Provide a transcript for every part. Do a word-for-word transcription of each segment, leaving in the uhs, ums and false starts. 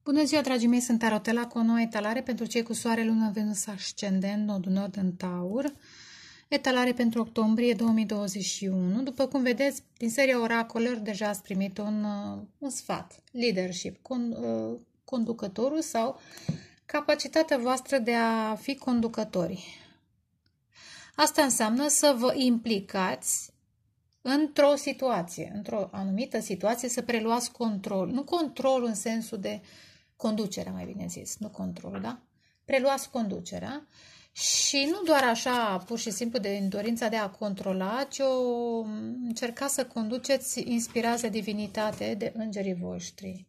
Bună ziua, dragii mei, sunt Tarotela cu o nouă etalare pentru cei cu soare, lună, Venus, ascendent, nodul nord în Taur. Etalare pentru octombrie două mii douăzeci și unu. După cum vedeți, din seria oracolelor deja ați primit un, un sfat, leadership, con, uh, conducătorul sau capacitatea voastră de a fi conducători. Asta înseamnă să vă implicați într-o situație, într-o anumită situație, să preluați control. Nu control în sensul de conducerea, mai bine zis, nu control, da? Preluați conducerea și nu doar așa, pur și simplu, de dorința de a controla, ci o încercați să conduceți inspirați de divinitate, de îngerii voștri.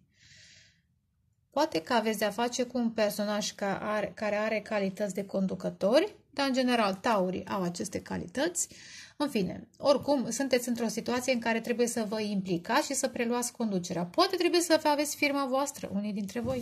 Poate că aveți de-a face cu un personaj care are, care are calități de conducători, dar în general taurii au aceste calități. În fine, oricum, sunteți într-o situație în care trebuie să vă implicați și să preluați conducerea. Poate trebuie să aveți firma voastră, unii dintre voi.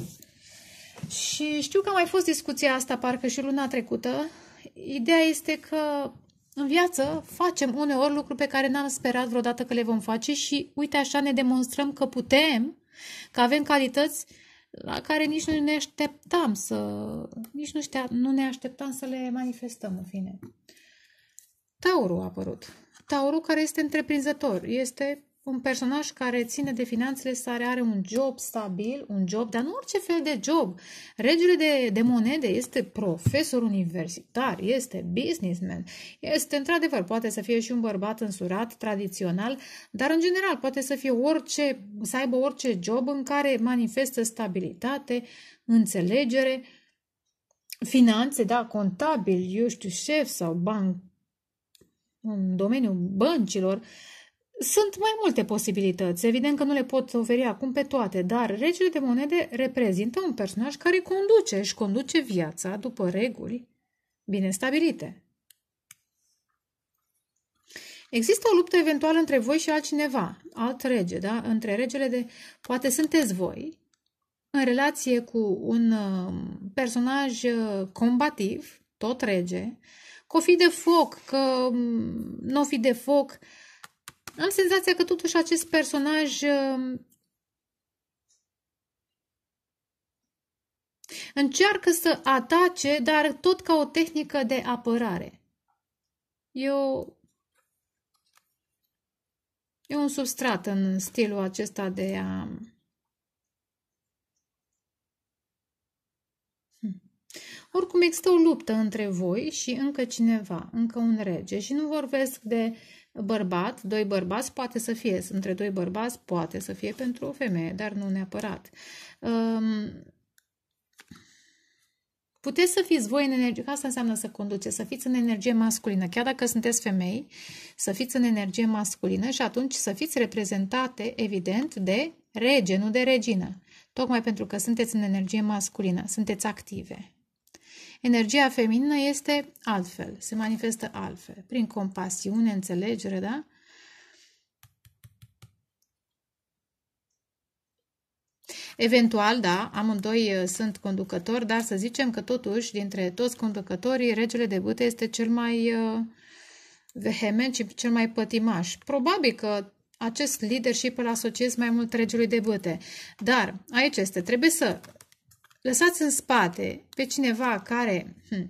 Și știu că a mai fost discuția asta, parcă și luna trecută. Ideea este că în viață facem uneori lucruri pe care n-am sperat vreodată că le vom face și uite așa ne demonstrăm că putem, că avem calități la care nici nu ne așteptam să, nici nu, știa, nu ne așteptam să le manifestăm, în fine. Taurul a apărut. Taurul care este întreprinzător. Este un personaj care ține de finanțele sale, are un job stabil, un job, dar nu orice fel de job. Regele de, de monede este profesor universitar, este businessman, este într-adevăr, poate să fie și un bărbat însurat, tradițional, dar în general poate să fie orice, să aibă orice job în care manifestă stabilitate, înțelegere, finanțe, da, contabil, eu știu, șef sau banc, în domeniul băncilor. Sunt mai multe posibilități. Evident că nu le pot oferi acum pe toate, dar regele de monede reprezintă un personaj care conduce, își conduce viața după reguli bine stabilite. Există o luptă eventual între voi și altcineva, alt rege, da? Între regele de... Poate sunteți voi în relație cu un personaj combativ, tot rege, că o fi de foc, că nu o fi de foc. Am senzația că totuși acest personaj încearcă să atace, dar tot ca o tehnică de apărare. E, o... e un substrat în stilul acesta de a... Oricum există o luptă între voi și încă cineva, încă un rege. Și nu vorbesc de bărbat, doi bărbați, poate să fie, între doi bărbați, poate să fie pentru o femeie, dar nu neapărat. Um, puteți să fiți voi în energie, asta înseamnă să conduceți, să fiți în energie masculină, chiar dacă sunteți femei, să fiți în energie masculină și atunci să fiți reprezentate, evident, de rege, nu de regină. Tocmai pentru că sunteți în energie masculină, sunteți active. Energia feminină este altfel, se manifestă altfel, prin compasiune, înțelegere, da? Eventual, da, amândoi sunt conducători, dar să zicem că totuși, dintre toți conducătorii, regele de bâte este cel mai uh, vehement și cel mai pătimaș. Probabil că acest leadership îl asociez mai mult regelui de bâte, dar aici este, trebuie să lăsați în spate pe cineva care hm,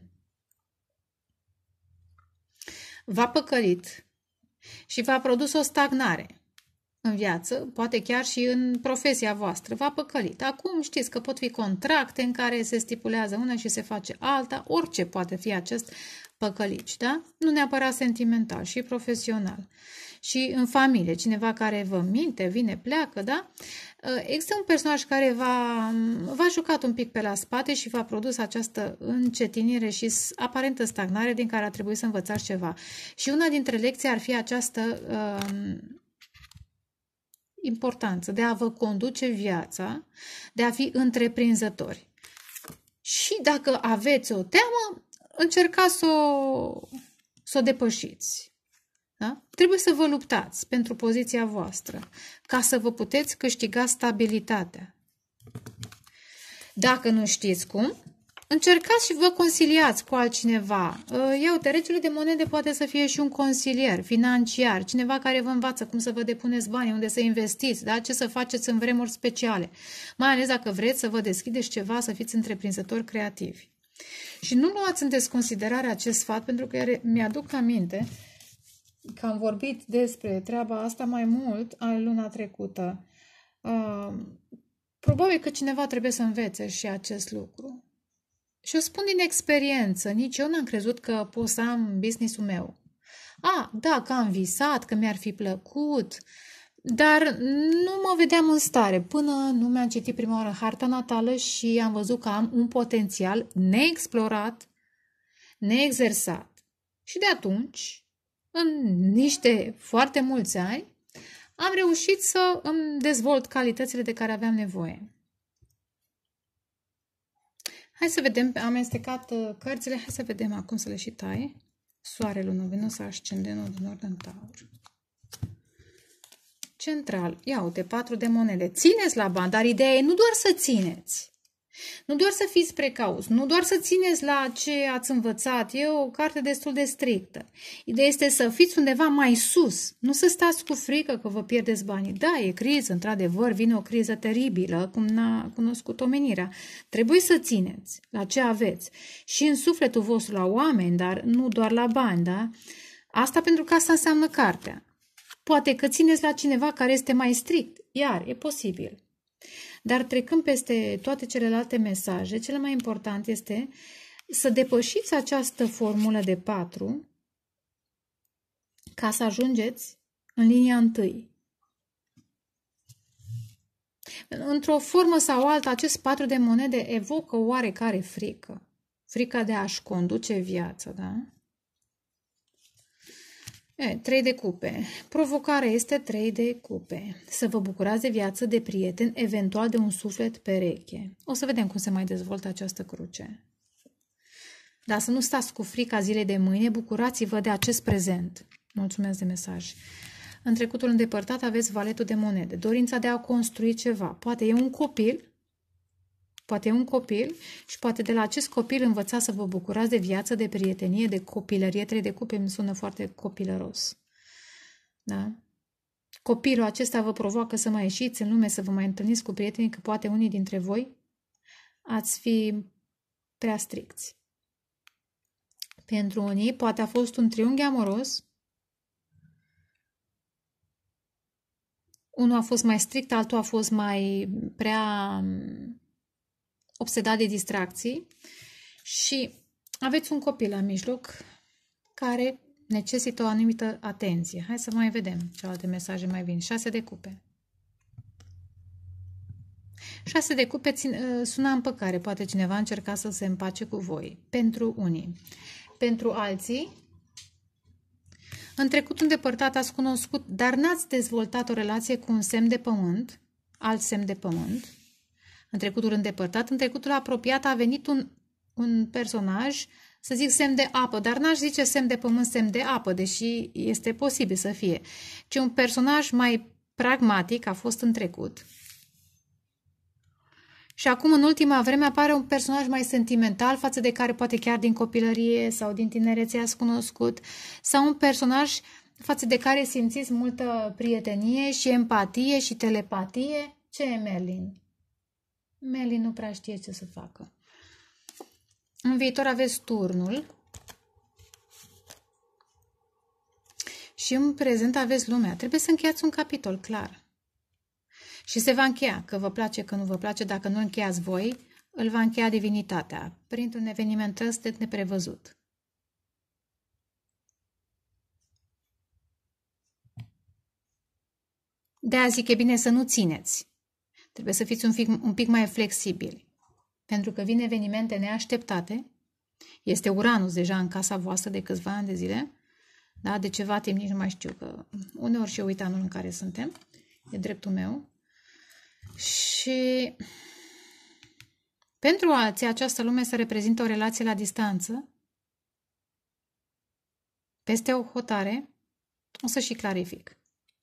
v-a păcălit și v-a produs o stagnare în viață, poate chiar și în profesia voastră, v-a păcălit. Acum știți că pot fi contracte în care se stipulează una și se face alta, orice poate fi acest păcălici, da? Nu neapărat sentimental, și profesional. Și în familie, cineva care vă minte, vine, pleacă, da? Există un personaj care v-a jucat un pic pe la spate și v-a produs această încetinire și aparentă stagnare din care a trebuit să învățați ceva. Și una dintre lecții ar fi această uh, importanță de a vă conduce viața, de a fi întreprinzători. Și dacă aveți o teamă, încercați să o, să o depășiți. Da? Trebuie să vă luptați pentru poziția voastră, ca să vă puteți câștiga stabilitatea. Dacă nu știți cum, încercați și vă conciliați cu altcineva. Ia uite, regele de monede poate să fie și un consilier financiar, cineva care vă învață cum să vă depuneți banii, unde să investiți, da? Ce să faceți în vremuri speciale. Mai ales dacă vreți să vă deschideți ceva, să fiți întreprinzători creativi. Și nu luați în desconsiderare acest sfat, pentru că mi-aduc aminte că am vorbit despre treaba asta mai mult în luna trecută. Uh, probabil că cineva trebuie să învețe și acest lucru. Și o spun din experiență, nici eu n-am crezut că pot să am business-ul meu. A, da, că am visat, că mi-ar fi plăcut, dar nu mă vedeam în stare până nu mi-am citit prima oară harta natală și am văzut că am un potențial neexplorat, neexersat. Și de atunci, în niște foarte mulți ani, am reușit să îmi dezvolt calitățile de care aveam nevoie. Hai să vedem, am amestecat cărțile, hai să vedem acum să le și taie. Soare, lună, Venus, ascendent, nodul nord în Taur. Central, ia uite, patru de monede. Țineți la bani, dar ideea e nu doar să țineți. Nu doar să fiți precauți, nu doar să țineți la ce ați învățat. E o carte destul de strictă. Ideea este să fiți undeva mai sus, nu să stați cu frică că vă pierdeți banii. Da, e criză, într-adevăr, vine o criză teribilă, cum n-a cunoscut omenirea. Trebuie să țineți la ce aveți și în sufletul vostru la oameni, dar nu doar la bani, da? Asta pentru că asta înseamnă cartea. Poate că țineți la cineva care este mai strict, iar e posibil. Dar trecând peste toate celelalte mesaje, cel mai important este să depășiți această formulă de patru ca să ajungeți în linia întâi. Într-o formă sau alta, acest patru de monede evocă oarecare frică. Frica de a-și conduce viața, da? E, trei de cupe. Provocarea este trei de cupe. Să vă bucurați de viață, de prieten, eventual de un suflet pereche. O să vedem cum se mai dezvoltă această cruce. Dar să nu stați cu frica zilei de mâine, bucurați-vă de acest prezent. Mulțumesc de mesaj. În trecutul îndepărtat aveți valetul de monede, dorința de a construi ceva. Poate e un copil, poate e un copil și poate de la acest copil învățați să vă bucurați de viață, de prietenie, de copilărie. Trei de cupe îmi sună foarte copilăros. Da? Copilul acesta vă provoacă să mai ieșiți în lume, să vă mai întâlniți cu prietenii, că poate unii dintre voi ați fi prea stricți. Pentru unii poate a fost un triunghi amoros. Unul a fost mai strict, altul a fost mai prea obsedat de distracții și aveți un copil la mijloc care necesită o anumită atenție. Hai să mai vedem ce alte mesaje mai vin. Șase de cupe. Șase de cupe țin, sună împăcare. Poate cineva încerca să se împace cu voi. Pentru unii. Pentru alții, în trecut îndepărtat ați cunoscut, dar n-ați dezvoltat o relație cu un semn de pământ, alt semn de pământ. În trecutul îndepărtat, în trecutul apropiat a venit un, un personaj, să zic semn de apă, dar n-aș zice semn de pământ, semn de apă, deși este posibil să fie, ci un personaj mai pragmatic a fost în trecut. Și acum, în ultima vreme, apare un personaj mai sentimental, față de care poate chiar din copilărie sau din tinerețe ați cunoscut, sau un personaj față de care simțiți multă prietenie și empatie și telepatie. Ce e Merlin? Merlin nu prea știe ce să facă. În viitor aveți turnul și în prezent aveți lumea. Trebuie să încheiați un capitol, clar. Și se va încheia, că vă place, că nu vă place, dacă nu încheiați voi, îl va încheia divinitatea, printr-un eveniment ăsta neprevăzut. De-aia zic, e bine să nu țineți. Trebuie să fiți un pic, un pic mai flexibili. Pentru că vin evenimente neașteptate. Este Uranus deja în casa voastră de câțiva ani de zile. Da? De ceva timp nici nu mai știu, că uneori și eu uit anul în care suntem. E dreptul meu. Și pentru alții această lume se reprezintă o relație la distanță. Peste o hotare, o să și clarific,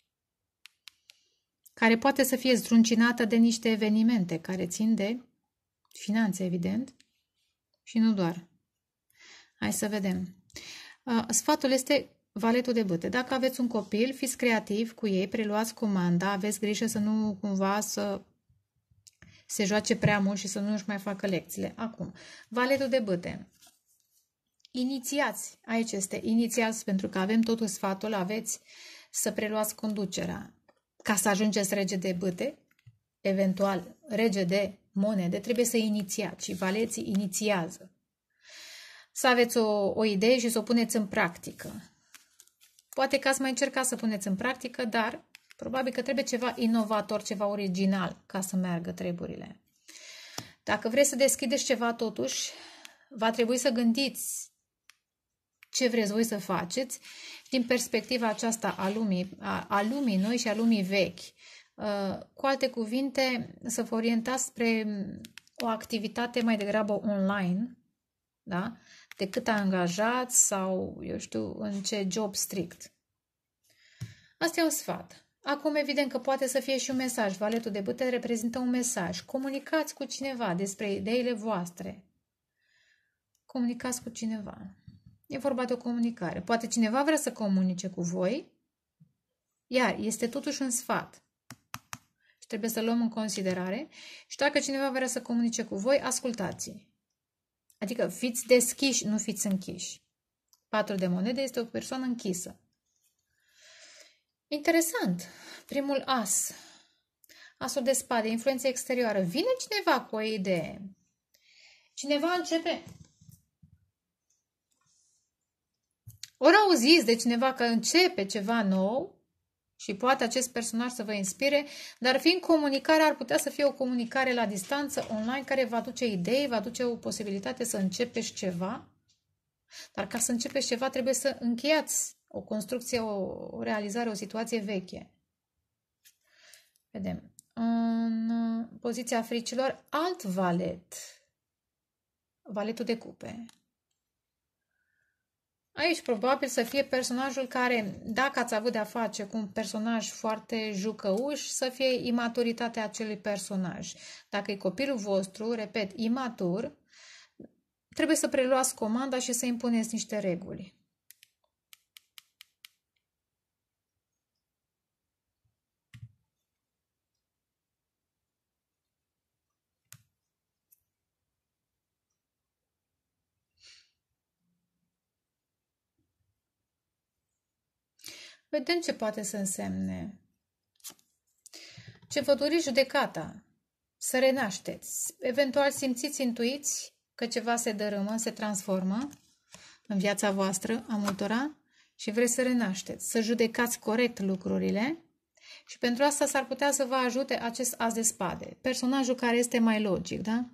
care poate să fie zdruncinată de niște evenimente care țin de finanțe, evident, Și nu doar. Hai să vedem. Sfatul este valetul de bâte. Dacă aveți un copil, fiți creativi cu ei, preluați comanda, aveți grijă să nu cumva să se joace prea mult și să nu își mai facă lecțiile. Acum, valetul de bâte. Inițiați. Aici este inițiați, pentru că avem totul sfatul, aveți să preluați conducerea. Ca să ajungeți rege de bâte, eventual rege de monede, trebuie să inițiați și valeții inițiază. Să aveți o, o idee și să o puneți în practică. Poate că ați mai încercat să puneți în practică, dar probabil că trebuie ceva inovator, ceva original ca să meargă treburile. Dacă vreți să deschideți ceva totuși, va trebui să gândiți ce vreți voi să faceți din perspectiva aceasta a lumii, a, a lumii noi și a lumii vechi. Cu alte cuvinte, să vă orientați spre o activitate mai degrabă online, da? Decât angajați sau, eu știu, în ce job strict. Asta e un sfat. Acum, evident că poate să fie și un mesaj. Valetul de bâte reprezintă un mesaj. Comunicați cu cineva despre ideile voastre. Comunicați cu cineva. E vorba de o comunicare. Poate cineva vrea să comunice cu voi, iar este totuși un sfat. Și trebuie să luăm în considerare. Și dacă cineva vrea să comunice cu voi, ascultați-i. Adică fiți deschiși, nu fiți închiși. Patru de monede este o persoană închisă. Interesant. Primul as. Asul de spade, influență exterioară. Vine cineva cu o idee. Cineva începe. Ori auziți de cineva că începe ceva nou și poate acest personaj să vă inspire, dar fiind comunicarea, ar putea să fie o comunicare la distanță, online, care va aduce idei, va aduce o posibilitate să începeți ceva. Dar ca să începeți ceva, trebuie să încheiați o construcție, o, o realizare, o situație veche. Vedem. În poziția fricilor, alt valet. Valetul de cupe. Aici probabil să fie personajul care, dacă ați avut de-a face cu un personaj foarte jucăuș, să fie imaturitatea acelui personaj. Dacă e copilul vostru, repet, imatur, trebuie să preluați comanda și să impuneți niște reguli. Vedem ce poate să însemne. Ce vă doriți judecata, să renașteți. Eventual simțiți, intuiți că ceva se dărâmă, se transformă în viața voastră, a multora, și vreți să renașteți, să judecați corect lucrurile și pentru asta s-ar putea să vă ajute acest as de spade. Personajul care este mai logic, da?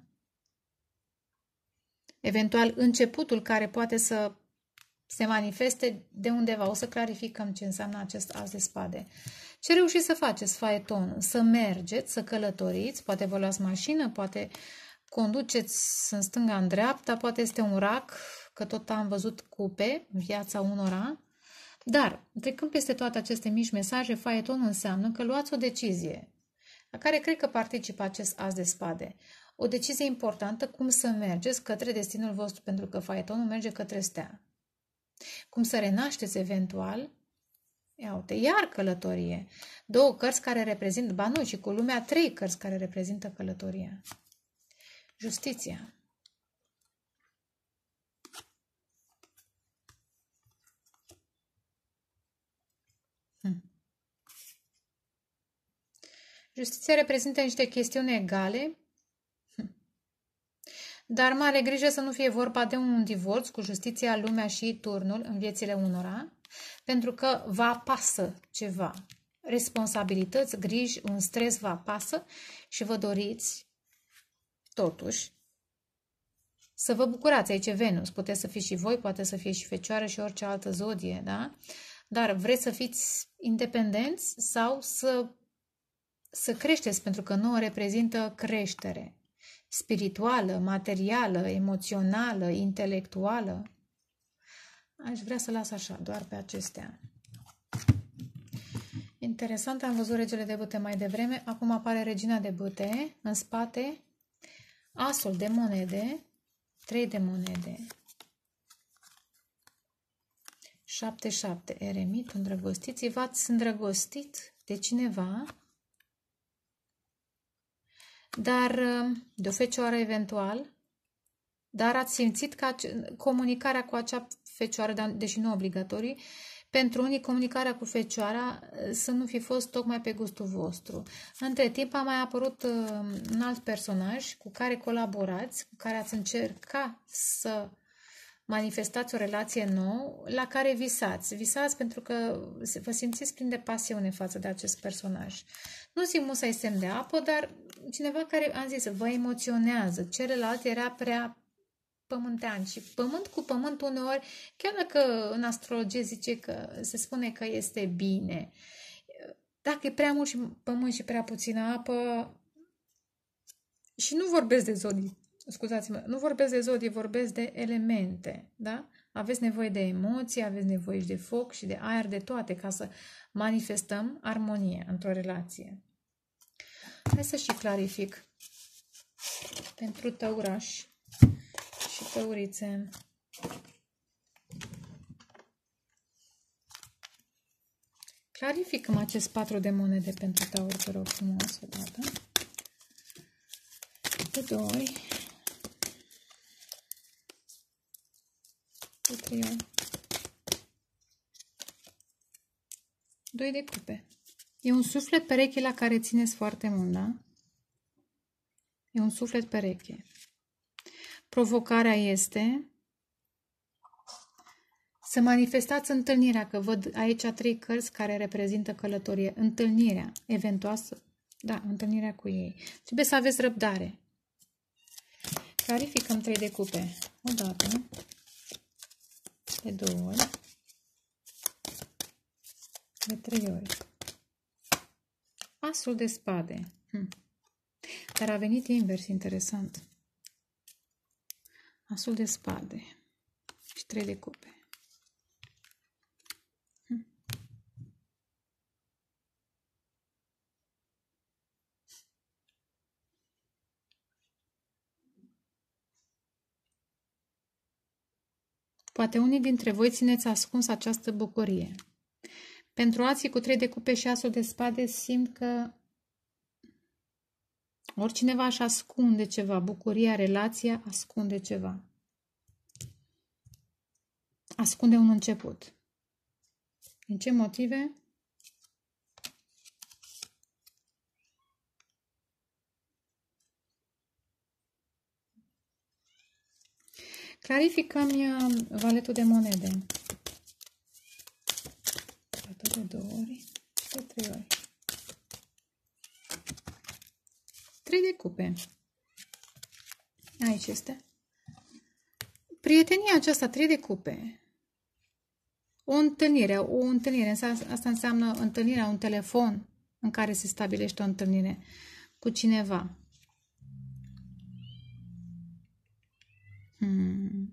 Eventual începutul care poate să se manifeste de undeva. O să clarificăm ce înseamnă acest as de spade. Ce reușiți să faceți, faetonul? Să mergeți, să călătoriți, poate vă luați mașină, poate conduceți în stânga, în dreapta, poate este un rac, că tot am văzut cupe în viața unora. Dar, trecând peste toate aceste mici mesaje, faetonul înseamnă că luați o decizie, la care cred că participă acest as de spade. O decizie importantă, cum să mergeți către destinul vostru, pentru că faetonul merge către stea. Cum să renașteți eventual. Ia uite, iar călătorie. Două cărți care reprezintă, ba nu, și cu lumea trei cărți care reprezintă călătoria. Justiția. Hm. Justiția reprezintă niște chestiuni egale, hm. dar mare grijă să nu fie vorba de un divorț cu justiția, lumea și turnul în viețile unora, pentru că vă apasă ceva. Responsabilități, griji, un stres vă apasă și vă doriți, totuși, să vă bucurați. Aici Venus. Puteți să fiți și voi, poate să fie și Fecioară și orice altă zodie, da? Dar vreți să fiți independenți sau să, să creșteți, pentru că nouă reprezintă creștere spirituală, materială, emoțională, intelectuală. Aș vrea să las așa, doar pe acestea. Interesant, am văzut regele de bâte mai devreme, acum apare regina de bâte, în spate, asul de monede, trei de monede. șapte șapte. Eremit, îndrăgostiți. V-ați îndrăgostit de cineva, dar de o fecioară eventual, dar ați simțit că comunicarea cu acea fecioară, deși nu obligatorii, pentru unii comunicarea cu fecioara să nu fi fost tocmai pe gustul vostru. Între timp a mai apărut un alt personaj cu care colaborați, cu care ați încercat să manifestați o relație nouă, la care visați. Visați pentru că vă simțiți plin de pasiune față de acest personaj. Nu zic musai semn de apă, dar cineva care, am zis, vă emoționează. Celălalt era prea pământean și pământ cu pământ uneori, chiar dacă în astrologie zice că se spune că este bine, dacă e prea mult și pământ și prea puțină apă, și nu vorbesc de zodii, scuzați-mă, nu vorbesc de zodii, vorbesc de elemente, da? Aveți nevoie de emoții, aveți nevoie și de foc și de aer, de toate, ca să manifestăm armonie într-o relație. Hai să și clarific pentru tăurași și tăurițe. Clarificăm acest patru de monede pentru taur, te rog frumos, o dată. De doi. De trei ori. Doi de cupe. E un suflet pereche la care țineți foarte mult, da? E un suflet pereche. Provocarea este să manifestați întâlnirea, că văd aici trei cărți care reprezintă călătorie. Întâlnirea, eventual, da, întâlnirea cu ei. Trebuie să aveți răbdare. Clarificăm trei de cupe. O dată, de două ori, de trei ori. Asul de spade. Hm. Dar a venit invers, interesant. Asul de spade și trei de cupe. Hm. Poate unii dintre voi țineți ascuns această bucurie. Pentru alții cu trei de cupe și asul de spade simt că oricineva își ascunde ceva. Bucuria, relația, ascunde ceva. Ascunde un început. Din ce motive? Clarificăm valetul de monede. De două ori, de trei ori. Trei de cupe. Aici este. Prietenia aceasta, trei de cupe. O întâlnire, o întâlnire. Asta înseamnă întâlnirea, un telefon în care se stabilește o întâlnire cu cineva. Hmm.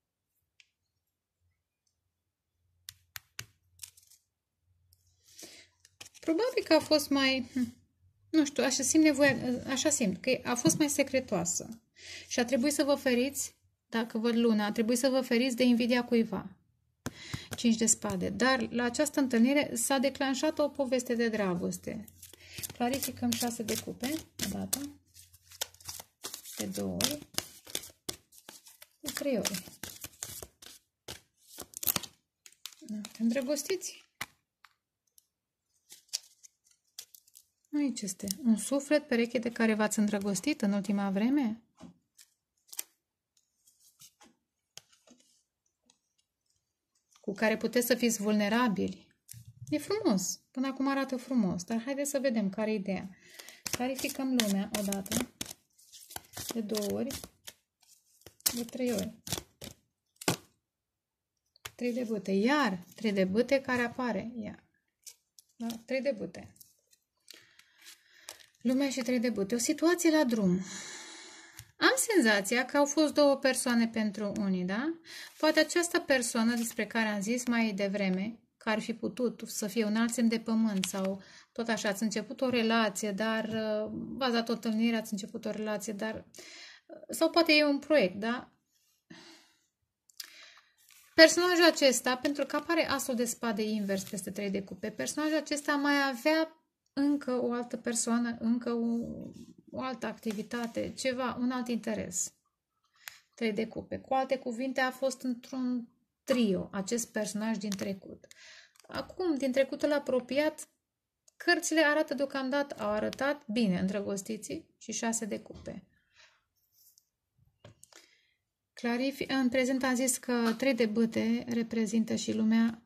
Probabil că a fost mai, nu știu, așa simt nevoia, așa simt, că a fost mai secretoasă. Și a trebuit să vă feriți, dacă văd luna, a trebuit să vă feriți de invidia cuiva. Cinci de spade. Dar la această întâlnire s-a declanșat o poveste de dragoste. Clarificăm șase de cupe, o dată, de două ori, de trei ori. Te îndrăgostiți? Aici este un suflet pereche de care v-ați îndrăgostit în ultima vreme? Cu care puteți să fiți vulnerabili. E frumos. Până acum arată frumos. Dar haideți să vedem care e ideea. Clarificăm lumea odată, de două ori, de trei ori. Trei de bâte. Iar trei de bâte care apare. Iar. Da? Trei de bâte. Lumea și trei de bâte. O situație la drum. Am senzația că au fost două persoane pentru unii, da? Poate această persoană despre care am zis mai devreme, că ar fi putut să fie un alt semn de pământ sau tot așa, ați început o relație, dar v-ați dat o întâlnire, ați început o relație, dar sau poate e un proiect, da? Personajul acesta, pentru că apare asul de spade invers peste trei de cupe, personajul acesta mai avea încă o altă persoană, încă o, o altă activitate, ceva, un alt interes. trei de cupe. Cu alte cuvinte, a fost într-un trio acest personaj din trecut. Acum, din trecutul apropiat, cărțile arată deocamdată, au arătat bine îndrăgostiții și șase de cupe. Clarific, în prezent am zis că trei de bâte reprezintă și lumea.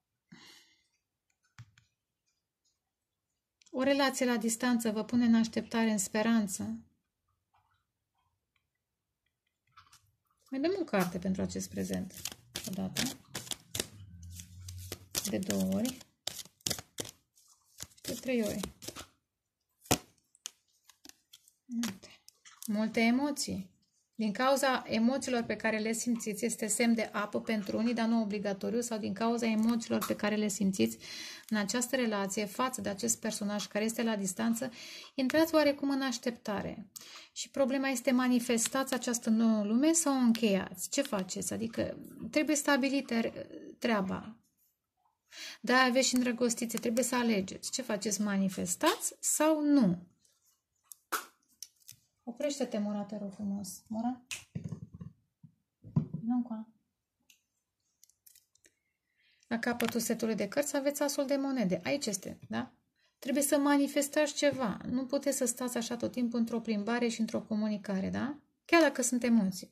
O relație la distanță vă pune în așteptare, în speranță. Mai dăm o carte pentru acest prezent. O dată. De două ori. De trei ori. Multe. Multe emoții. Din cauza emoțiilor pe care le simțiți, este semn de apă pentru unii, dar nu obligatoriu, sau din cauza emoțiilor pe care le simțiți în această relație față de acest personaj care este la distanță, intrați oarecum în așteptare. Și problema este, manifestați această nouă lume sau o încheiați? Ce faceți? Adică trebuie stabilită treaba. Da, aveți și îndrăgostițe, trebuie să alegeți. Ce faceți? Manifestați sau nu? Oprește-te, Mora, te rog frumos. Mora? Nu încoa. La capătul setului de cărți aveți asul de monede. Aici este, da? Trebuie să manifestați ceva. Nu puteți să stați așa tot timpul într-o plimbare și într-o comunicare, da? Chiar dacă sunt emoții.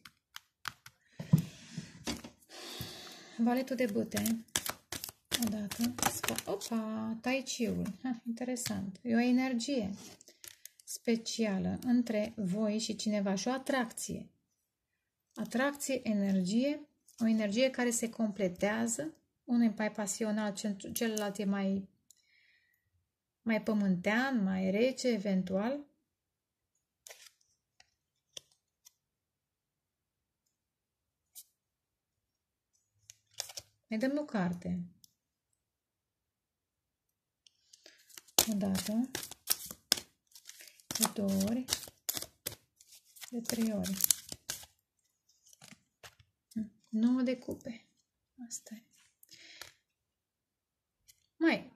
Valetul de bâte. Odată. Opa, Tai Chi-ul. Interesant. E o energie specială între voi și cineva și o atracție. Atracție, energie, o energie care se completează. Unul e mai pasional, celălalt e mai, mai pământean, mai rece, eventual. Mai dăm o carte. O dată. De două ori, de trei ori. nouă de cupe. Asta e. Mai.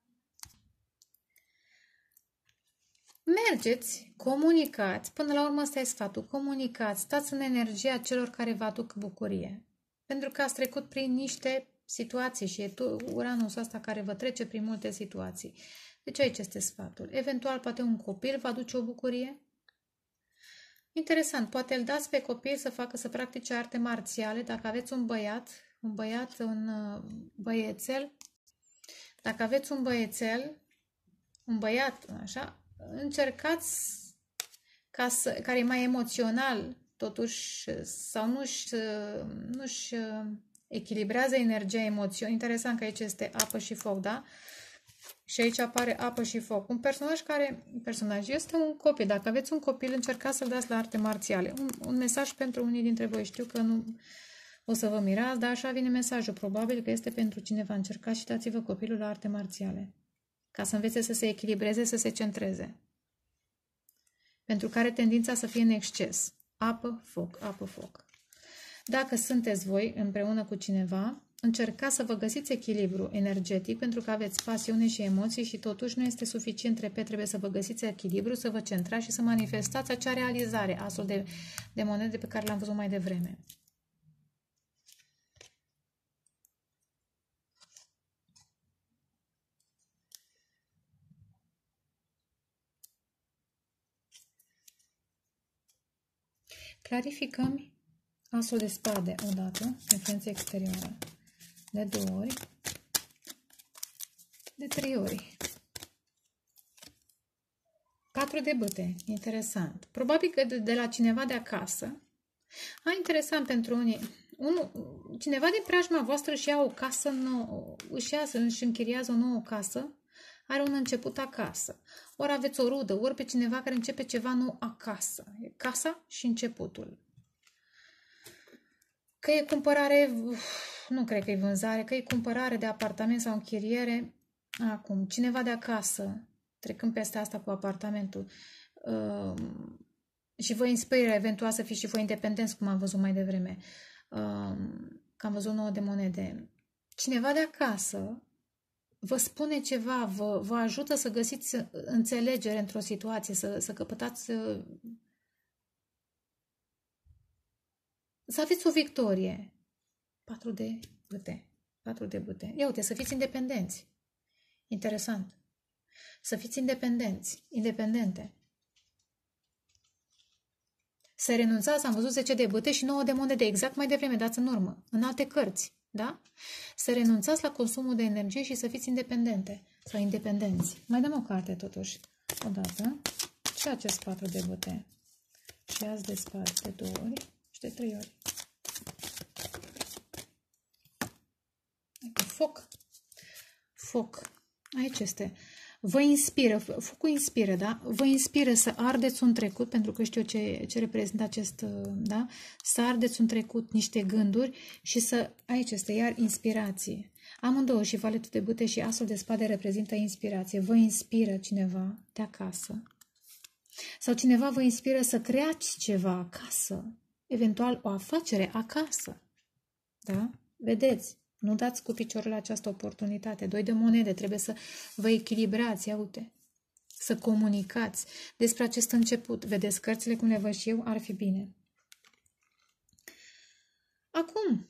Mergeți, comunicați, până la urmă ăsta e sfatul, comunicați, stați în energia celor care vă aduc bucurie. Pentru că ați trecut prin niște situații și e Uranus ăsta care vă trece prin multe situații. Deci aici este sfatul. Eventual, poate un copil vă aduce o bucurie. Interesant, poate îl dați pe copil să facă, să practice arte marțiale. Dacă aveți un băiat, un băiat, un băiețel, dacă aveți un băiețel, un băiat, așa, încercați ca să, care e mai emoțional, totuși, sau nu-și nu-și echilibrează energia emoției. Interesant că aici este apă și foc, da? Și aici apare apă și foc. Un personaj care, personaj este un copil. Dacă aveți un copil, încercați să-l dați la arte marțiale. Un, un mesaj pentru unii dintre voi. Știu că nu o să vă mirați, dar așa vine mesajul. Probabil că este pentru cineva. Încercați și dați-vă copilul la arte marțiale. Ca să învețe să se echilibreze, să se centreze. Pentru care tendința să fie în exces. Apă, foc, apă, foc. Dacă sunteți voi împreună cu cineva, încercați să vă găsiți echilibru energetic, pentru că aveți pasiune și emoții și totuși nu este suficient, repet, trebuie să vă găsiți echilibru, să vă centrați și să manifestați acea realizare, asul de, de monede pe care l-am văzut mai devreme. Clarificăm asul de spade odată, influență exterioară, de două ori, de trei ori. Patru de bâte, interesant. Probabil că de, de la cineva de acasă. A, interesant pentru unii. Unu, cineva din preajma voastră își ia o casă nouă, își, ia, își închiriază o nouă casă, are un început acasă. Ori aveți o rudă, ori pe cineva care începe ceva nou acasă. E casa și începutul. Că e cumpărare, nu cred că e vânzare, că e cumpărare de apartament sau închiriere. Acum, cineva de acasă, trecând peste asta cu apartamentul, uh, și vă inspiră eventual să fiți și voi independenți, cum am văzut mai devreme. Uh, că am văzut nouă de monede. Cineva de acasă vă spune ceva, vă, vă ajută să găsiți înțelegere într-o situație, să, să căpătați, să, să aveți o victorie. Patru de bâte. Patru de bâte. Ia uite, să fiți independenți. Interesant. Să fiți independenți, independente. Să renunțați, am văzut zece de bâte și nouă de monede, exact mai devreme, dați în urmă, în alte cărți, da? Să renunțați la consumul de energie și să fiți independente sau independenți. Mai dăm o carte totuși, o dată. Și acest patru de bâte. Și azi de spade de două ori și de trei ori. Foc. Foc. Aici este. Vă inspiră, focul inspiră, da? Vă inspiră să ardeți un trecut, pentru că știu ce, ce reprezintă acest, da? Să ardeți un trecut, niște gânduri și să, aici este iar inspirație. Amândouă, și valetul de bâte și asul de spade reprezintă inspirație. Vă inspiră cineva de acasă. Sau cineva vă inspiră să creați ceva acasă. Eventual o afacere acasă. Da? Vedeți? Nu dați cu piciorul această oportunitate. Doi de monede, trebuie să vă echilibrați, ia uite. Să comunicați despre acest început. Vedeți cărțile cum le văd și eu? Ar fi bine. Acum,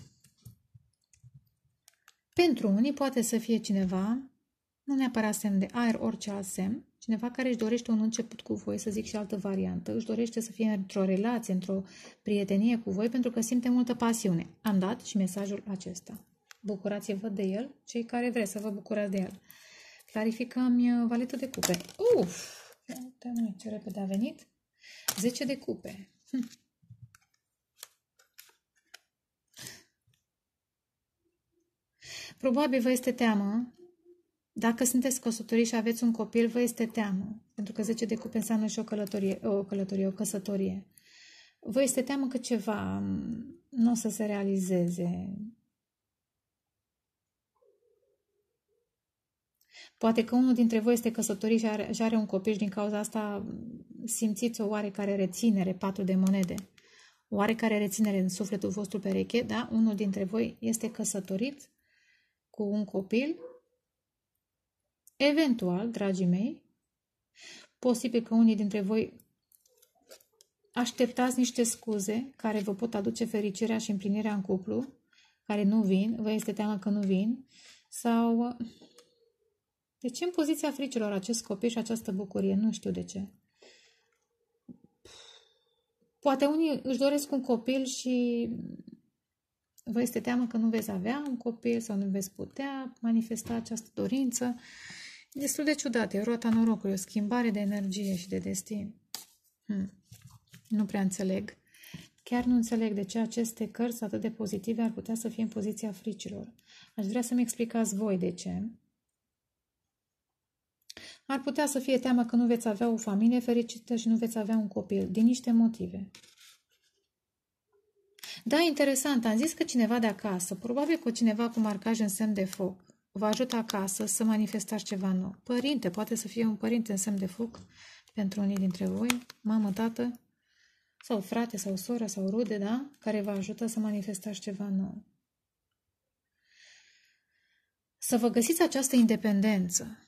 pentru unii poate să fie cineva, nu neapărat semn de aer, orice alt semn, cineva care își dorește un început cu voi, să zic și altă variantă, își dorește să fie într-o relație, într-o prietenie cu voi, pentru că simte multă pasiune. Am dat și mesajul acesta. Bucurați-vă de el, cei care vreți să vă bucurați de el. Clarificăm valetul de cupe. Uf! Uite, noi, ce repede a venit. zece de cupe. Hm. Probabil vă este teamă. Dacă sunteți căsătoriți și aveți un copil, vă este teamă. Pentru că zece de cupe înseamnă și o călătorie, o călătorie, o căsătorie. Vă este teamă că ceva nu o să se realizeze. Poate că unul dintre voi este căsătorit și are, și are un copil și din cauza asta simțiți o oarecare reținere, patru de monede. O oarecare reținere în sufletul vostru pereche, da? Unul dintre voi este căsătorit cu un copil. Eventual, dragii mei, posibil că unii dintre voi așteptați niște scuze care vă pot aduce fericirea și împlinirea în cuplu, care nu vin, vă este teamă că nu vin, sau de ce în poziția fricilor acest copil și această bucurie? Nu știu de ce. Poate unii își doresc un copil și vă este teamă că nu veți avea un copil sau nu veți putea manifesta această dorință. E destul de ciudat, e roata norocului, o schimbare de energie și de destin. Hmm. Nu prea înțeleg. Chiar nu înțeleg de ce aceste cărți atât de pozitive ar putea să fie în poziția fricilor. Aș vrea să-mi explicați voi de ce. Ar putea să fie teamă că nu veți avea o familie fericită și nu veți avea un copil, din niște motive. Da, interesant, am zis că cineva de acasă, probabil că cineva cu marcaj în semn de foc, vă ajută acasă să manifestați ceva nou. Părinte, poate să fie un părinte în semn de foc pentru unii dintre voi, mamă, tată, sau frate, sau soră, sau rude, da? Care vă ajută să manifestați ceva nou. Să vă găsiți această independență.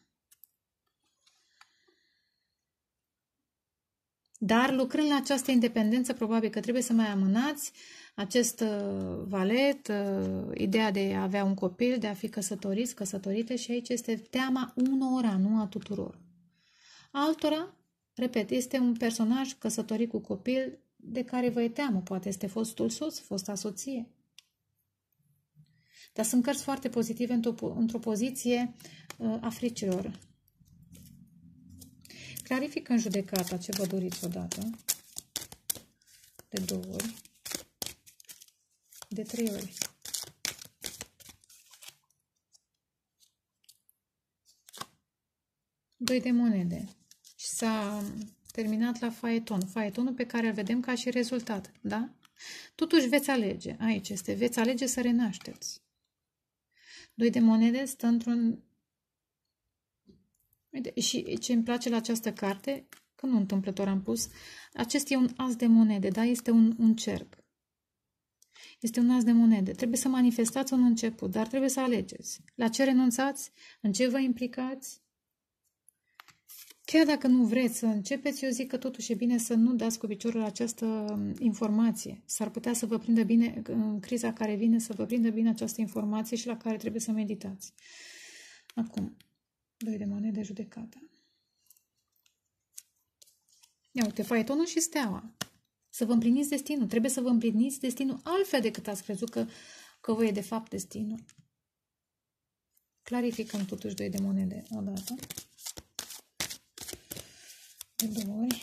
Dar lucrând la această independență, probabil că trebuie să mai amânați acest uh, valet, uh, ideea de a avea un copil, de a fi căsătoriți, căsătorite, și aici este teama unora, nu a tuturor. Altora, repet, este un personaj căsătorit cu copil de care vă e teamă, poate este fostul soț, fosta soție. Dar sunt cărți foarte pozitive într-o, într-o poziție uh, a fricilor. Clarifică în judecata ce vă doriți odată, de două ori, de trei ori. Doi de monede. Și s-a terminat la faeton. Faetonul pe care îl vedem ca și rezultat, da? Totuși veți alege. Aici este. Veți alege să renașteți. Doi de monede stă într-un... Și ce îmi place la această carte, că nu întâmplător am pus, acest e un as de monede, da? Este un, un cerc. Este un as de monede. Trebuie să manifestați un început, dar trebuie să alegeți. La ce renunțați? În ce vă implicați? Chiar dacă nu vreți să începeți, eu zic că totuși e bine să nu dați cu piciorul această informație. S-ar putea să vă prindă bine, în criza care vine, să vă prindă bine această informație și la care trebuie să meditați. Acum, doi de monede, judecata. Ia uite, faetonul și steaua. Să vă împliniți destinul. Trebuie să vă împliniți destinul altfel decât ați crezut că, că vă e de fapt destinul. Clarificăm totuși doi de monede odată. De două ori.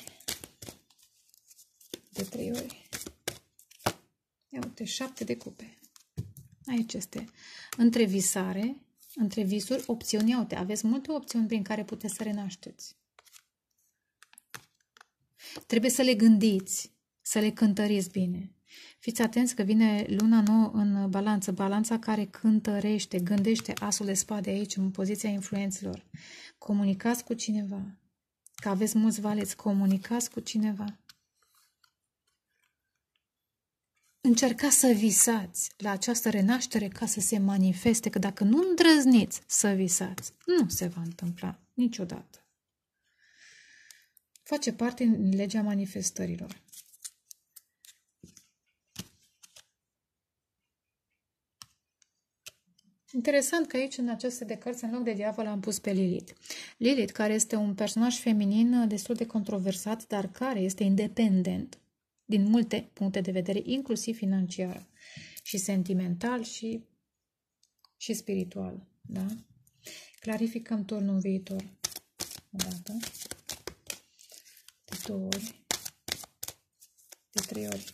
De trei ori. Ia uite, șapte de cupe. Aici este. Între visare, între visuri, opțiuni. Ia uite, aveți multe opțiuni prin care puteți să renașteți. Trebuie să le gândiți, să le cântăriți bine. Fiți atenți că vine luna nouă în balanță, balanța care cântărește, gândește, asul de spade aici, în poziția influențelor. Comunicați cu cineva. Că aveți mulți valeți, comunicați cu cineva. Încercați să visați la această renaștere ca să se manifeste, că dacă nu îndrăzniți să visați, nu se va întâmpla niciodată. Face parte din legea manifestărilor. Interesant că aici, în aceste de cărți, în loc de diavol, am pus pe Lilith. Lilith, care este un personaj feminin destul de controversat, dar care este independent din multe puncte de vedere, inclusiv financiar și sentimental și, și spiritual. Da? Clarificăm turnul viitor. O dată. De două ori. De trei ori.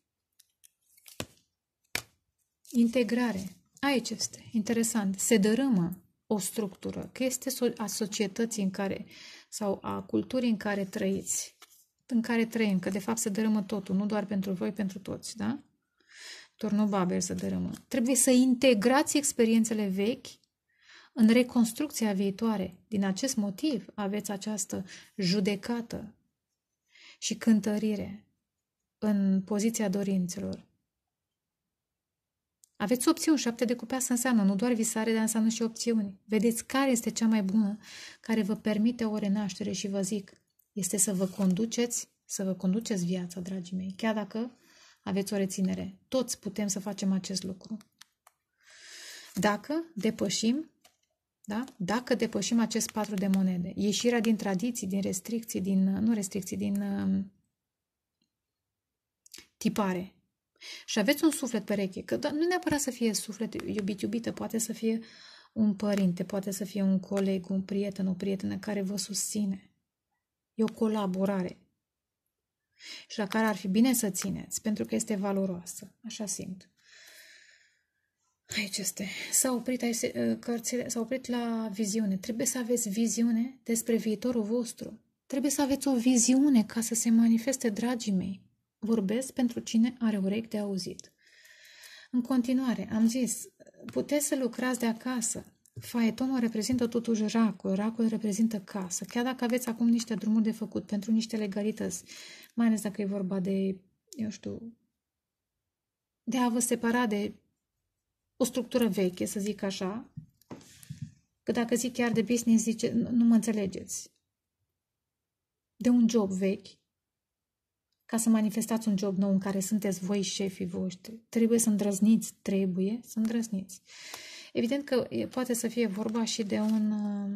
Integrare. Aici este. Interesant. Se dărâmă o structură, că este a societății în care, sau a culturii în care trăiți, în care trăim, că de fapt se dărâmă totul, nu doar pentru voi, pentru toți, da? Turnul Babel se dărâmă. Trebuie să integrați experiențele vechi în reconstrucția viitoare. Din acest motiv aveți această judecată și cântărire în poziția dorințelor. Aveți opțiuni, șapte de cupe, asta înseamnă nu doar visare, dar înseamnă și opțiuni. Vedeți care este cea mai bună, care vă permite o renaștere și vă zic, este să vă conduceți, să vă conduceți viața, dragii mei, chiar dacă aveți o reținere. Toți putem să facem acest lucru. Dacă depășim, da? Dacă depășim acest patru de monede, ieșirea din tradiții, din restricții, din, nu restricții, din uh, tipare, și aveți un suflet pereche, că nu neapărat să fie suflet iubit-iubită, poate să fie un părinte, poate să fie un coleg, un prieten, o prietenă care vă susține. E o colaborare și la care ar fi bine să țineți, pentru că este valoroasă. Așa simt. Aici este. S-a oprit, aici, cărțile, s-a oprit la viziune. Trebuie să aveți viziune despre viitorul vostru. Trebuie să aveți o viziune ca să se manifeste, dragii mei. Vorbesc pentru cine are urechi de auzit. În continuare, am zis, puteți să lucrați de acasă. Faetonul reprezintă totuși racul, racul reprezintă casă. Chiar dacă aveți acum niște drumuri de făcut pentru niște legalități, mai ales dacă e vorba de, eu știu, de a vă separa de o structură veche, să zic așa, că dacă zic chiar de business, zice, nu mă înțelegeți. De un job vechi, ca să manifestați un job nou în care sunteți voi șefii voștri, trebuie să îndrăzniți, trebuie să îndrăzniți. Evident că poate să fie vorba și de un,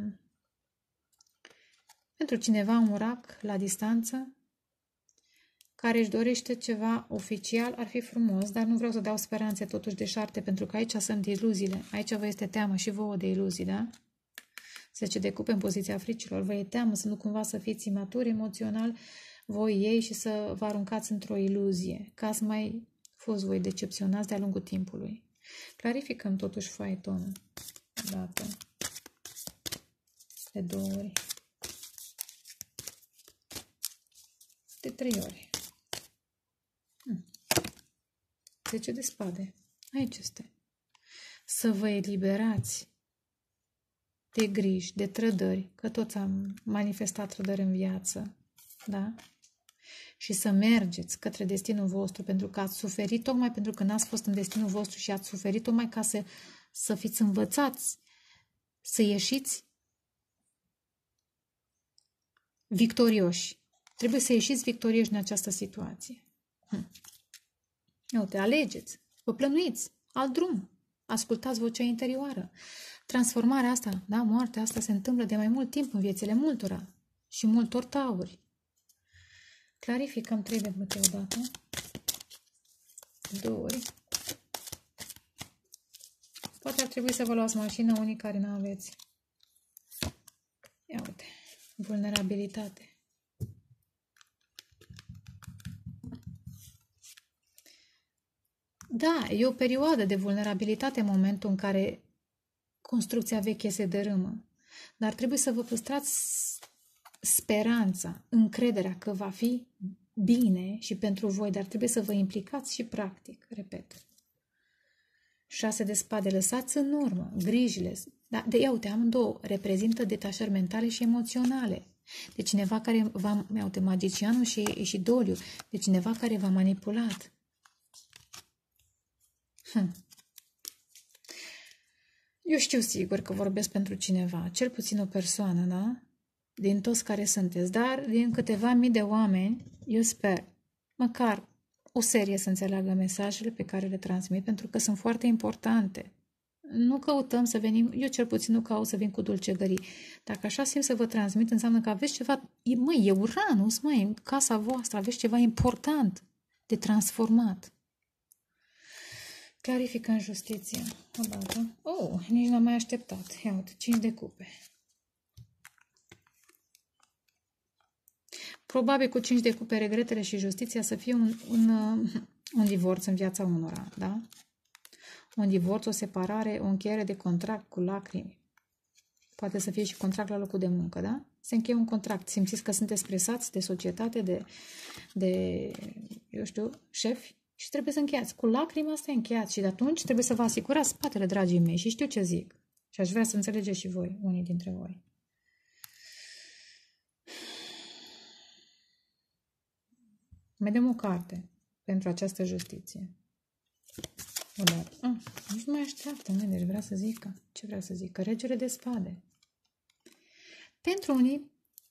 pentru cineva, un rac la distanță, care își dorește ceva oficial, ar fi frumos, dar nu vreau să dau speranțe totuși de șarte, pentru că aici sunt iluziile. Aici vă este teamă și vouă de iluzii, da? zece de cupe în poziția fricilor. Vă e teamă să nu cumva să fiți imaturi emoțional, voi ei, și să vă aruncați într-o iluzie, ca să mai fost voi decepționați de-a lungul timpului. Clarificăm totuși faetonul. Dată. De două ori. De trei ori. Hmm. zece de spade. Aici este. Să vă eliberați de griji, de trădări, că toți am manifestat trădări în viață, da? și să mergeți către destinul vostru, pentru că ați suferit tocmai pentru că n-ați fost în destinul vostru și ați suferit tocmai ca să, să fiți învățați, să ieșiți victorioși. Trebuie să ieșiți victorioși în această situație. Hm. Uite, alegeți, vă plănuiți, alt drum, ascultați vocea interioară. Transformarea asta, da, moartea asta se întâmplă de mai mult timp în viețile multora și multor tauri. Clarificăm trei de băte odată. Doi. Poate ar trebui să vă luați mașină unii care nu aveți. Ia uite, vulnerabilitate. Da, e o perioadă de vulnerabilitate în momentul în care construcția veche se dărâmă. Dar trebuie să vă păstrați speranța, încrederea că va fi bine și pentru voi, dar trebuie să vă implicați și practic, repet. Șase de spade, lăsați în urmă, grijile. Da, de, ia uite, amândouă reprezintă detașări mentale și emoționale. De cineva care v-a, ia uite, magicianul și, și doliu, de cineva care v-a manipulat. Hm. Eu știu sigur că vorbesc pentru cineva, cel puțin o persoană, da? Din toți care sunteți, dar din câteva mii de oameni, eu sper, măcar o serie să înțeleagă mesajele pe care le transmit, pentru că sunt foarte importante. Nu căutăm să venim, eu cel puțin nu caut să vin cu dulcegării. Dacă așa simt să vă transmit, înseamnă că aveți ceva, măi, e Uranus, măi, în casa voastră, aveți ceva important de transformat. Clarificăm justiția. Odată. Oh, nici n-am mai așteptat. Ia uite, cinci de cupe. Probabil cu cinci de cupe, regretele și justiția să fie un, un, un divorț în viața unora, da? Un divorț, o separare, o încheiere de contract cu lacrimi. Poate să fie și contract la locul de muncă, da? Se încheie un contract. Simțiți că sunteți presați de societate, de, de eu știu, șefi și trebuie să încheiați. Cu lacrimi asta e încheiat și de atunci trebuie să vă asigurați spatele, dragii mei, și știu ce zic. Și aș vrea să înțelegeți și voi, unii dintre voi. Mai dăm o carte pentru această justiție. Odată. Ah, nici nu mai așteaptă, mă, deci vrea să zică. Ce vrea să zică? Regele de spade. Pentru unii,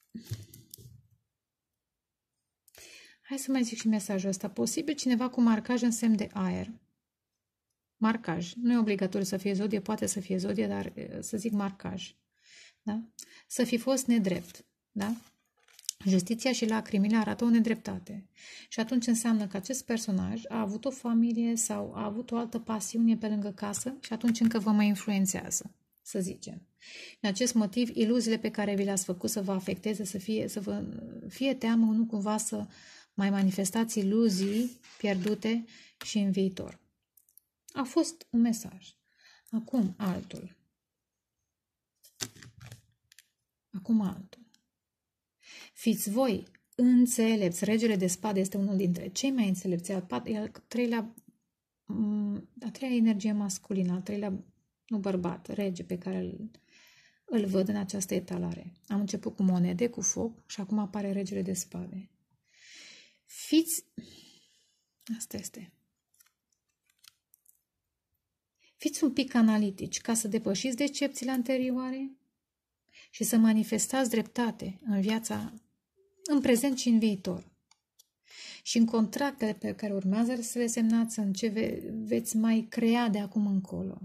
hai să mai zic și mesajul ăsta. Posibil cineva cu marcaj în semn de aer. Marcaj. Nu e obligatoriu să fie zodie, poate să fie zodie, dar să zic marcaj. Da? Să fi fost nedrept. Da? Justiția și lacrimile arată o nedreptate. Și atunci înseamnă că acest personaj a avut o familie sau a avut o altă pasiune pe lângă casă și atunci încă vă mai influențează, să zicem. În acest motiv, iluziile pe care vi le-ați făcut să vă afecteze, să fie, să vă fie teamă, nu cumva să mai manifestați iluzii pierdute și în viitor. A fost un mesaj. Acum altul. Acum altul. Fiți voi înțelepți. Regele de spade este unul dintre cei mai înțelepți. E al treilea, a treia energie masculină, al treilea, nu bărbat, rege pe care îl, îl văd în această etalare. Am început cu monede, cu foc și acum apare regele de spade. Fiți, asta este, fiți un pic analitici ca să depășiți decepțiile anterioare și să manifestați dreptate în viața, în prezent și în viitor. Și în contractele pe care urmează să le semnați, în ce ve veți mai crea de acum încolo.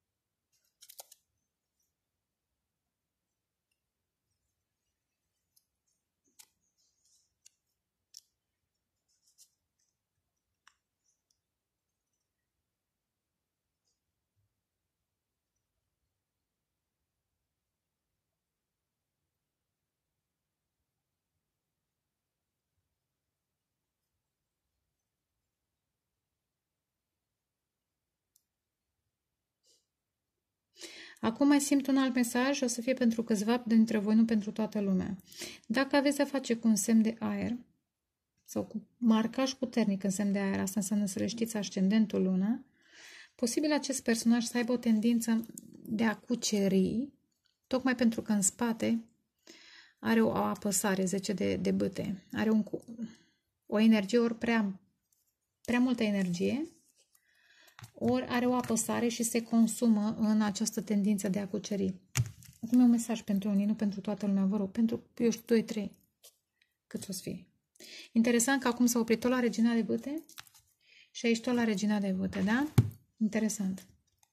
Acum mai simt un alt mesaj, o să fie pentru câțiva dintre voi, nu pentru toată lumea. Dacă aveți a face cu un semn de aer sau cu marcaj puternic în semn de aer, asta înseamnă să le știți ascendentul lună, posibil acest personaj să aibă o tendință de a cuceri, tocmai pentru că în spate are o apăsare, zece de, de bâte, are un, o energie ori prea, prea multă energie, ori are o apăsare și se consumă în această tendință de a cuceri. Acum e un mesaj pentru unii, nu pentru toată lumea, vă rog, pentru, eu știu, doi trei, cât o să fie. Interesant că acum s-a oprit tot la regina de bâte și aici tot la regina de bâte, da? Interesant.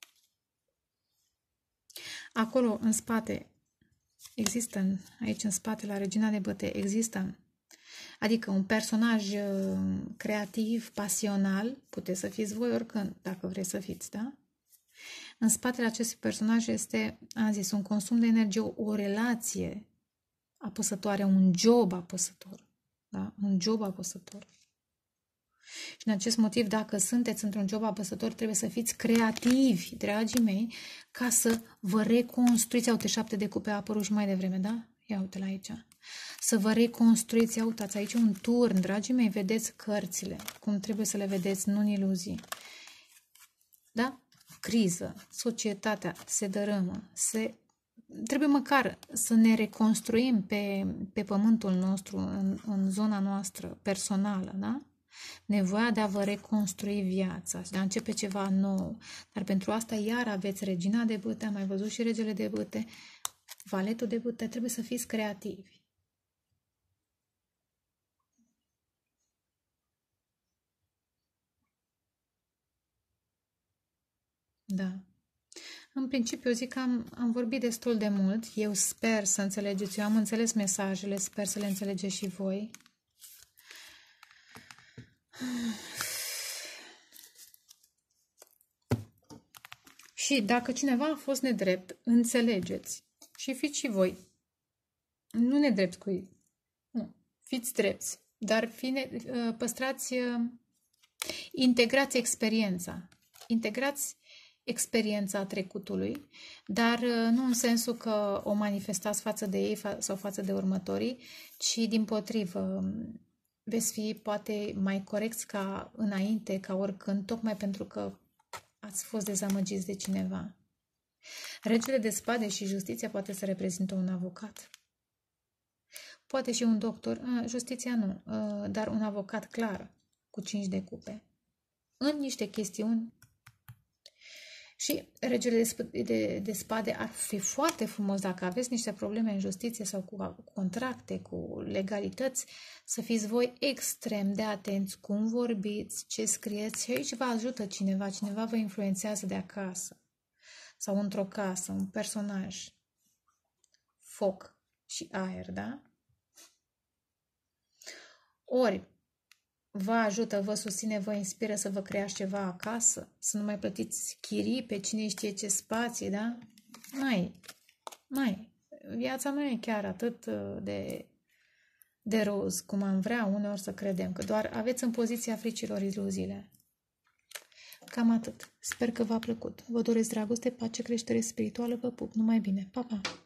Acolo, în spate, există, aici în spate, la regina de bâte, există, adică un personaj creativ, pasional, puteți să fiți voi oricând, dacă vreți să fiți, da? În spatele acestui personaj este, am zis, un consum de energie, o, o relație apăsătoare, un job apăsător, da? Un job apăsător. Și în acest motiv, dacă sunteți într-un job apăsător, trebuie să fiți creativi, dragii mei, ca să vă reconstruiți. Uite, șapte de cupe a apărut și mai devreme, da? Ia uite la aici. Să vă reconstruiți. Ia uitați, aici un turn, dragii mei, vedeți cărțile, cum trebuie să le vedeți, nu în iluzii. Da? Criză, societatea se dărâmă, se... trebuie măcar să ne reconstruim pe, pe pământul nostru, în, în zona noastră personală, da? Nevoia de a vă reconstrui viața și de a începe ceva nou. Dar pentru asta iar aveți regina de bâte, am mai văzut și regele de bâte, valetul de bâte, trebuie să fiți creativi. Da. În principiu, eu zic că am, am vorbit destul de mult. Eu sper să înțelegeți. Eu am înțeles mesajele, sper să le înțelegeți și voi. Și dacă cineva a fost nedrept, înțelegeți. Și fiți și voi. Nu nedrept cu ei. Nu. Fiți drepți. Dar fine, păstrați, integrați experiența. Integrați experiența trecutului, dar nu în sensul că o manifestați față de ei sau față de următorii, ci dimpotrivă veți fi poate mai corecți ca înainte, ca oricând, tocmai pentru că ați fost dezamăgiți de cineva. Regele de spade și justiția poate să reprezintă un avocat. Poate și un doctor, justiția nu, dar un avocat clar, cu cinci de cupe, în niște chestiuni. Și regele de, de, de spade ar fi foarte frumos dacă aveți niște probleme în justiție sau cu contracte, cu legalități, să fiți voi extrem de atenți cum vorbiți, ce scrieți și aici vă ajută cineva, cineva vă influențează de acasă sau într-o casă, un personaj, foc și aer, da? Ori vă ajută, vă susține, vă inspiră să vă creați ceva acasă, să nu mai plătiți chirii pe cine știe ce spații, da? Mai, mai. Viața nu e chiar atât de, de roz cum am vrea uneori să credem, că doar aveți în poziția fricilor iluziile. Cam atât. Sper că v-a plăcut. Vă doresc dragoste, pace, creștere spirituală, vă pup. Numai bine. Pa, pa!